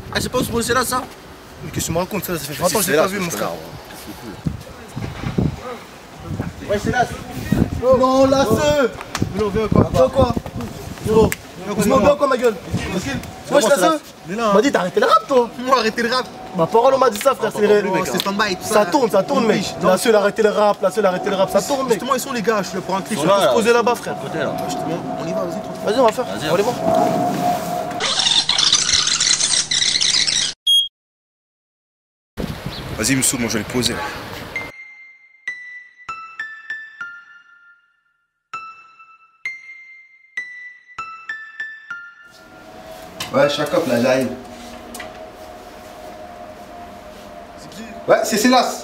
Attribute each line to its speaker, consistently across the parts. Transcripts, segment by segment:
Speaker 1: Ah, c'est pas où se poser là, ça?
Speaker 2: Mais qu'est-ce que tu me racontes ça? Ça fait 20 ans que je l'ai pas vu, mon frère.
Speaker 1: Ouais, c'est là.
Speaker 2: Non, là, ce. Mais on veut quoi? Quoi? Gros, tu m'en bien quoi, ma gueule? Wesh, là, ce. On m'a dit, t'as arrêté le rap, toi?
Speaker 1: Moi, arrêtez le rap.
Speaker 2: Ma parole, on m'a dit ça, frère.
Speaker 1: C'est stand-by, tout ça.
Speaker 2: Ça tourne, mec. La seule arrêter le rap, ça tourne, mec.
Speaker 1: Justement, ils sont les gars, je suis là pour un clip.
Speaker 2: Je vais se poser là-bas, frère.
Speaker 1: Justement, on y va, vas-y, tranquille.
Speaker 2: Vas-y, on va faire. On va aller voir.
Speaker 3: Vas-y, me saoule, moi je vais le poser.
Speaker 4: Ouais, Chacop, là, j'arrive. C'est qui? Ouais, c'est Célas.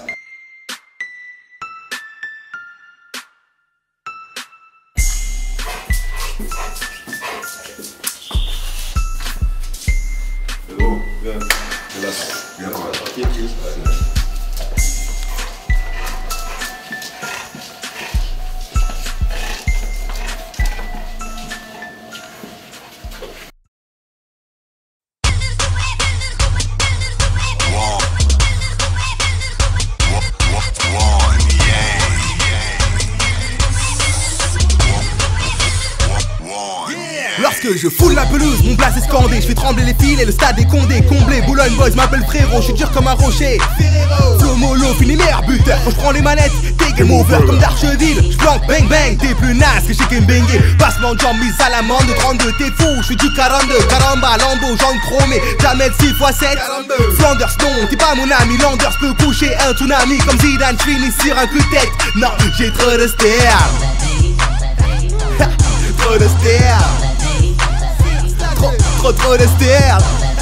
Speaker 3: Hello, viens. Célas. Viens, on va tranquille.
Speaker 5: Lorsque je foule la pelouse, mon blast est scandé. Je fais trembler les fils et le stade est condé. Comblé, Boulogne Boys m'appelle frérot. Je suis dur comme un rocher. Flo Molo, fini meilleur buteur. Quand je prends les manettes, t'es game over comme Darcheville. Je flanque bang bang, t'es plus naze que chez Kembengue. Passement de jambes, mise à l'amende de 32, t'es fou. Je suis du 42, caramba, lambeau, jaune chromé. Jamais 6x7. Flanders, non, t'es pas mon ami. Landers peut coucher un tsunami comme Zidane. J'finis sur un coup de tête. Non, j'ai trop de style. Trop de style. Trop de style.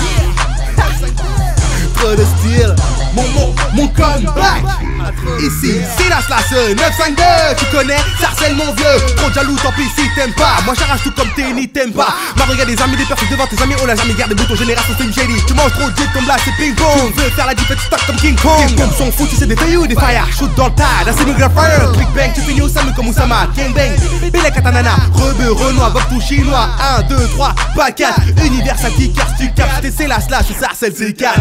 Speaker 5: Trop de style. Mon comeback. Ici, c'est la slash 952. Tu connais, ça harcèle mon vieux. Trop de jaloux, tant pis si t'aimes pas. Moi j'arrache tout comme t'es ni t'aimes pas. Ma regarde des amis, des personnes devant tes amis. On l'a jamais gardé, bouton génération c'est une génie. Tu manges trop de jet, comme là c'est ping pong. Tu veux faire la différence, stock comme King Kong. King Kong sont fous, tu sais des feuilles ou des fire. Shoot dans le tas, là c'est nous fire. Click bang, tu finis au Samu comme Oussama. King bang, Bélé Katanana. Rebeu, Renoir, Bob tout chinois. 1, 2, 3, pas 4. Universal kickers, tu captes, c'est la slash, ça harcèle c'est 4.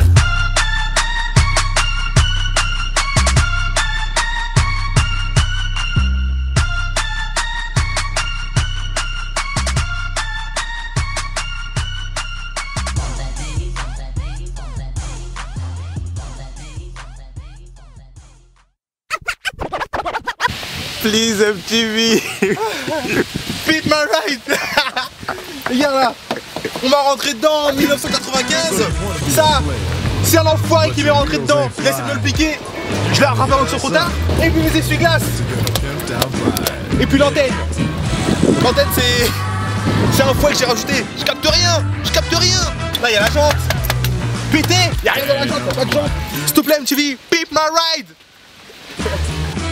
Speaker 3: Please MTV.
Speaker 1: Beat my right. Regarde là, on m'a rentré dedans en 1995. Ça, c'est un enfoiré qui m'est rentré dedans. Il a essayé de me le piquer. Je l'ai rattrapé avant que ce soit trop tard. Et puis mes essuie-glaces. Et puis l'antenne. L'antenne c'est un foie que j'ai rajouté. Je capte rien. Là il y a la jante. Pété. Il y a rien dans la jante, il y a pas de jante. S'il te plaît MTV, beat my ride.